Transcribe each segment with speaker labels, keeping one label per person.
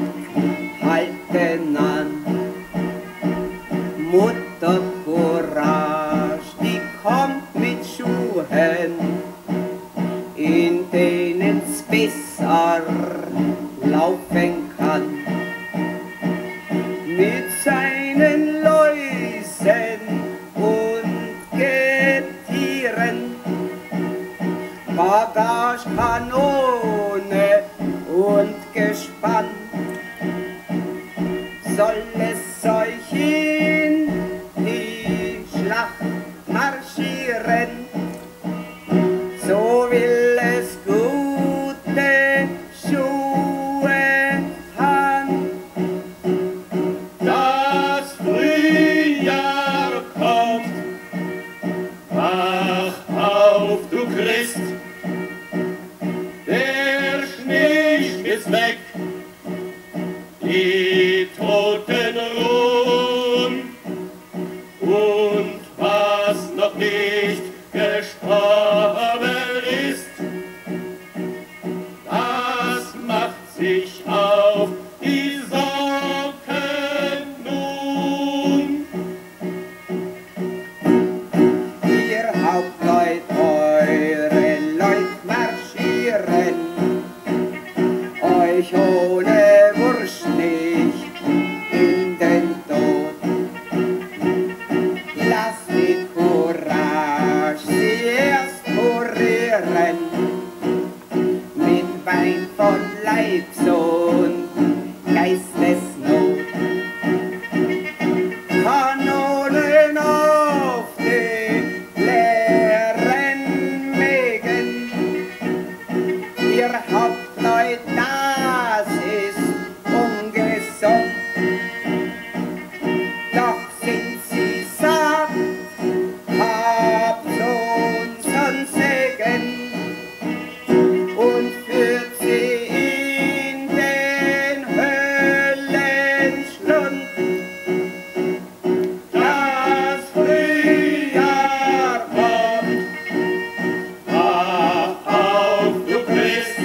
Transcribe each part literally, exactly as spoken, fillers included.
Speaker 1: halten an. Mutter Courage, die kommt mit Schuhen, in denen's besser laufen kann. Mit seinen Läusen und Getieren, Bagage, Kanone und Gespann, soll es euch in die Schlacht marschieren, so will es gute Schuhe haben.
Speaker 2: Das Frühjahr kommt, wach auf, du Christ, der Schnee ist weg, die Toten ruhen, und was noch nicht gestorben ist, das macht sich auf die Socken nun.
Speaker 1: Ihr Hauptleut, eure Leut marschieren, euch ohne Wurst nicht in den Tod. Lasst die Courage sie erst kurieren, mit Wein von Leibs und Geistesnot. Kanonen auf die leeren Mägen, ihr Hauptleut, das ist ungesund. Doch sind sie satt, habt unseren Segen und führt sie in den Höllenschlund. Das Frühjahr kommt,
Speaker 2: Wach auf, du Christ,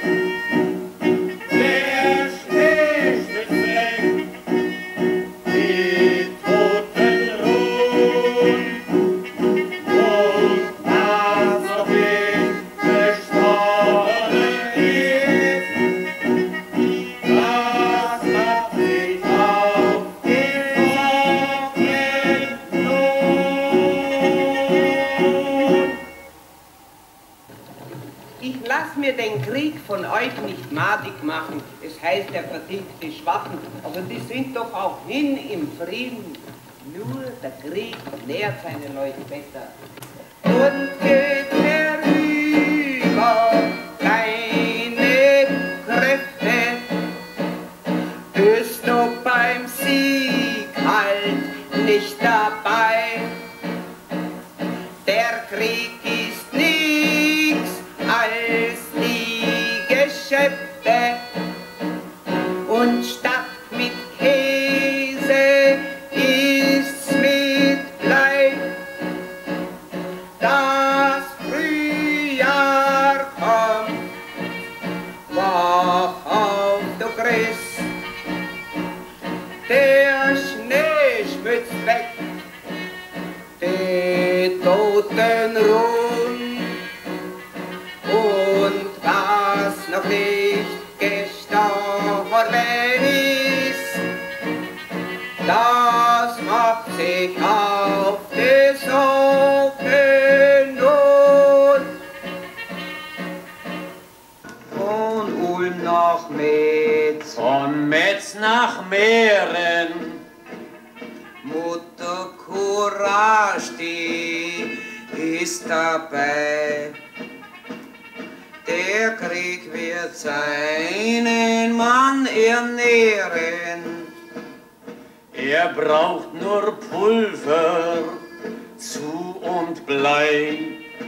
Speaker 2: der Schnee schmilzt weg, die Toten ruhen, und was noch nicht gestorben ist, das macht sich auf die Socken nun.
Speaker 1: Ich lass mir den Krieg von euch nicht madig machen. Es heißt, er vertilgt die Schwachen, aber die sind doch auch hin im Frieden. Nur der Krieg lehrt seine Leute besser. Und geht herüber deine Kräfte, bist du beim Sieg halt nicht dabei. Der Krieg ist nix als die Geschäfte, und statt mit Käse ist's mit Blei. Das Frühjahr kommt, wach auf, du Christ, der Schnee schmilzt weg, die Toten ruhen, und was noch nicht gestorben ist, das macht sich auf die Socken nun. Von Ulm nach Metz,
Speaker 2: Von Metz nach Mähren,
Speaker 1: Mutter Courage, die ist dabei. Der Krieg wird seinen Mann ernähren.
Speaker 2: er braucht nur Pulver, zu und Blei.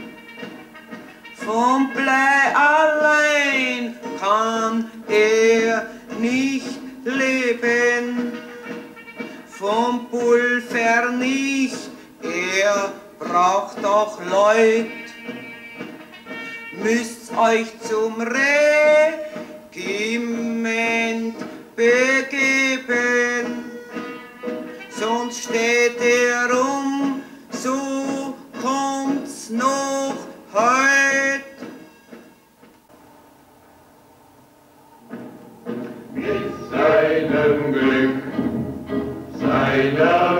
Speaker 1: Vom Blei allein kann er nicht leben, vom Pulver nicht, er braucht doch Leut. Müsst's euch zum Regiment
Speaker 3: begeben, sonst steht er um, so kommt's noch heut.
Speaker 2: Mit seinem Glück, seiner